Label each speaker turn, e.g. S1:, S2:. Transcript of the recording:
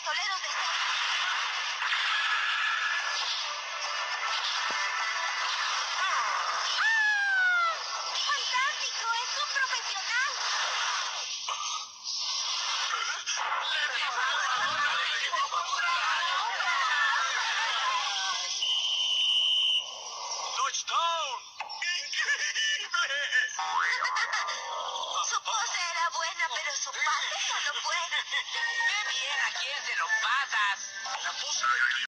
S1: pistoleros de Seth. ¡Fantástico! ¡Es un profesional!
S2: ¡Touchdown! ¡Increíble!
S1: Su pose era buena, pero su pase no lo fue.
S3: ¡Qué bien! ¿A quién se lo pasas?
S2: ¿La pose de quién?